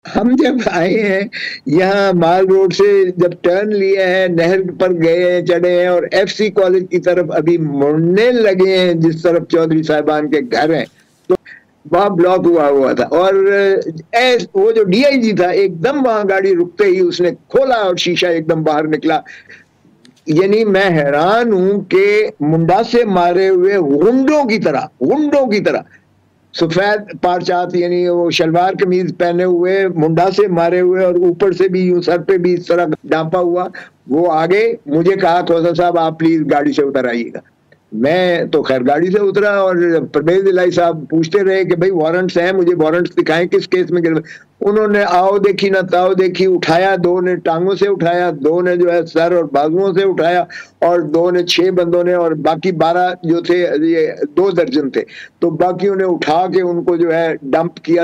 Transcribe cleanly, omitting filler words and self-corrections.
हम जब आए हैं यहाँ माल रोड से, जब टर्न लिया है, नहर पर गए हैं, चढ़े हैं और एफसी कॉलेज की तरफ अभी मुड़ने लगे हैं, जिस तरफ चौधरी साहिबान के घर हैं, तो वहां ब्लॉक हुआ हुआ था। और वो जो डीआईजी था, एकदम वहां गाड़ी रुकते ही उसने खोला और शीशा एकदम बाहर निकला। यानी मैं हैरान हूं कि मुंडा से मारे हुए गुंडों की तरह सफेद पारचात यानी वो शलवार कमीज पहने हुए, मुंडा से मारे हुए और ऊपर से भी यूं सर पे भी इस तरह डांपा हुआ, वो आगे मुझे कहा खोसा साहब आप प्लीज गाड़ी से उतर आइएगा। मैं तो खैर गाड़ी से उतरा और परवेज इलाही साहब पूछते रहे कि भाई वारंट्स हैं, मुझे वारंट्स दिखाएं, किस केस में गिरफ्तार। उन्होंने आओ देखी ना ताओ देखी, उठाया, दो ने टांगों से उठाया, दो ने जो है सर और बाजुओं से उठाया, और दो ने 6 बंदों ने, और बाकी 12 जो थे, ये 2 दर्जन थे, तो बाकियों ने उठा के उनको जो है डंप किया।